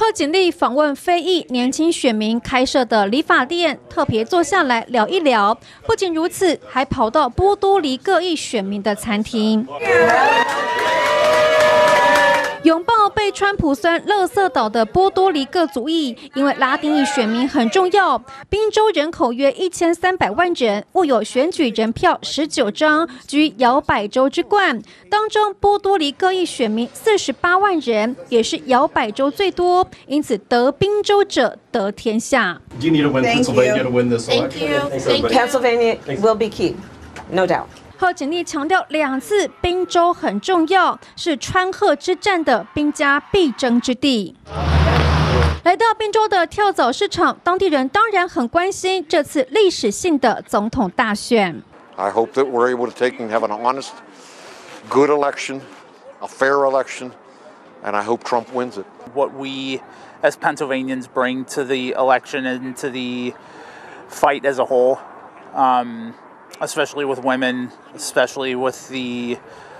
贺锦丽访问非裔年轻选民开设的理发店，特别坐下来聊一聊。不仅如此，还跑到波多黎各裔选民的餐厅。 拥抱被川普酸垃圾岛的波多黎各族裔，因为拉丁裔选民很重要。宾州人口约1300万人，握有选举人票19张，居摇摆州之冠。当中波多黎各裔选民48万人，也是摇摆州最多，因此得宾州者得天下。 Do you need to win Pennsylvania to win this election? Thank you. Pennsylvania will be key, no doubt. 贺锦丽强调2次，宾州很重要，是川贺之战的兵家必争之地。来到宾州的跳蚤市场，当地人当然很关心这次历史性的总统大选。 I hope that we're able to take and have an honest, good election, a fair election, and I hope Trump wins it. What we as Pennsylvanians bring to the election and to the fight as a whole. Especially with women, especially with the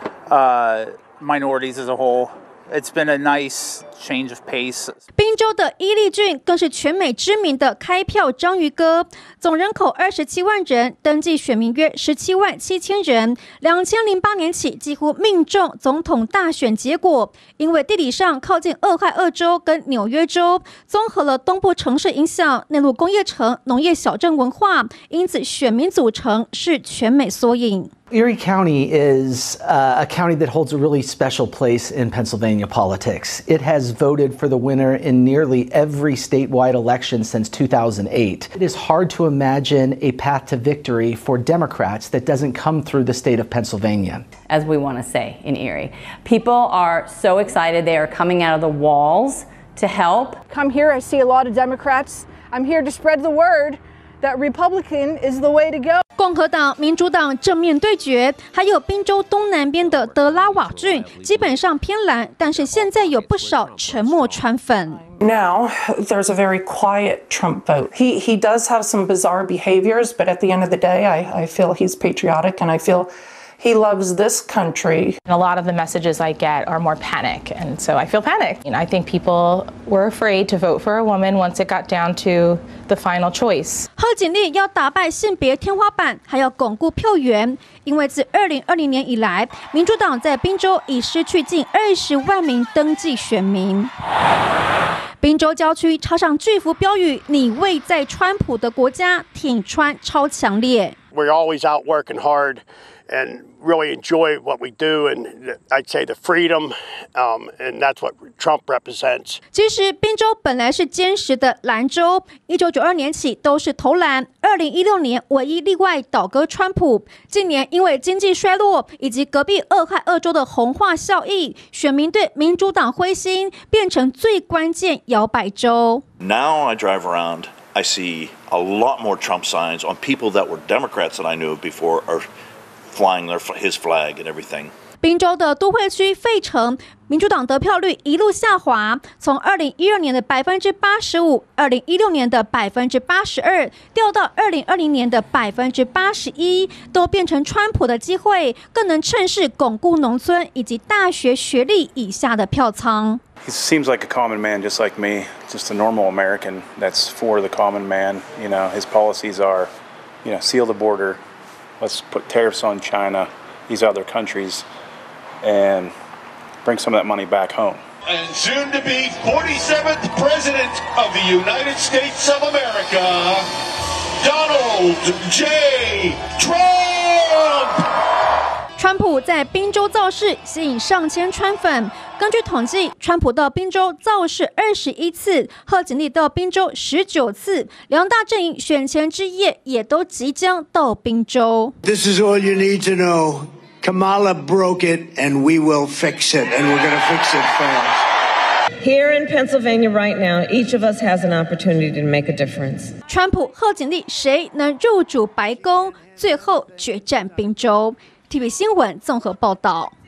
minorities as a whole. It's been a nice change of pace. 宾州的伊利郡更是全美知名的开票章鱼哥，总人口27万人，登记选民约17万7千人。2008年起几乎命中总统大选结果，因为地理上靠近俄亥俄州跟纽约州，综合了东部城市影响、内陆工业城、农业小镇文化，因此选民组成是全美缩影。 Erie County is a county that holds a really special place in Pennsylvania politics. It has voted for the winner in nearly every statewide election since 2008. It is hard to imagine a path to victory for Democrats that doesn't come through the state of Pennsylvania. As we want to say in Erie, people are so excited. They are coming out of the walls to help. Come here, I see a lot of Democrats. I'm here to spread the word that Republican is the way to go. 共和党、民主党正面对决，还有宾州东南边的德拉瓦郡，基本上偏蓝，但是现在有不少沉默川粉。 Now there's a very quiet Trump vote. He does have some bizarre behaviors, but at the end of the day, I feel he's patriotic and I feel he loves this country. And a lot of the messages I get are more panic, and so I feel panic. And I think people were afraid to vote for a woman once it got down to the final choice. 贺锦丽要打败性别天花板，还要巩固票源，因为自2020年以来，民主党在宾州已失去近20万名登记选民。 宾州郊区插上巨幅标语：“你位在川普的国家，挺川超强烈。” We're always out working hard and really enjoy what we do, and I'd say the freedom, and that's what Trump represents. 其实，宾州本来是坚实的蓝州，1992年起都是投蓝，2016年唯一例外倒戈川普。近年因为经济衰落以及隔壁俄亥俄州的红化效应，选民对民主党灰心，变成最关键摇摆州。 Now I drive around, I see a lot more Trump signs on people that were Democrats that I knew before are flying his flag and everything. 宾州的都会区费城，民主党得票率一路下滑，从2012年的85%，2016年的82%，掉到2020年的81%，都变成川普的机会，更能趁势巩固农村以及大学学历以下的票仓。 He seems like a common man, just like me, just a normal American that's for the common man. You know, his policies are, seal the border, let's put tariffs on China, these other countries, and bring some of that money back home. And soon to be 47th President of the United States of America, Donald J. Trump! 川普在宾州造势，吸引上千川粉。根据统计，川普到宾州造势21次，贺锦丽到宾州19次，两大阵营选前之夜也都即将到宾州。 This is all you need to know. Kamala broke it, and we will fix it, and we're going to fix it fast. Here in Pennsylvania right now, each of us has an opportunity to make a difference. 川普、贺锦丽谁能入主白宫？最后决战宾州。TV 新闻综合报道。